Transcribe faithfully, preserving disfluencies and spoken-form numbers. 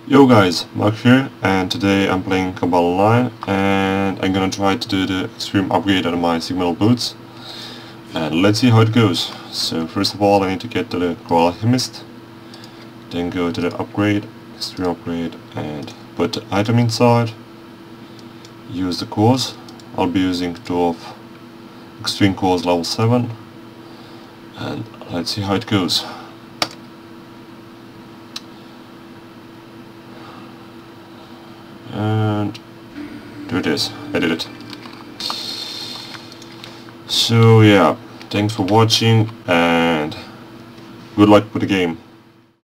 Yo guys, Mark here, and today I'm playing Cabal Online, and I'm gonna try to do the Extreme upgrade on my signal boots, and let's see how it goes. So first of all I need to get to the Cabal Alchemist, then go to the upgrade, Extreme upgrade, and put the item inside, use the cores. I'll be using twelve Extreme cores level seven, and let's see how it goes. And there it is, I did it. So yeah, thanks for watching and good luck with the game.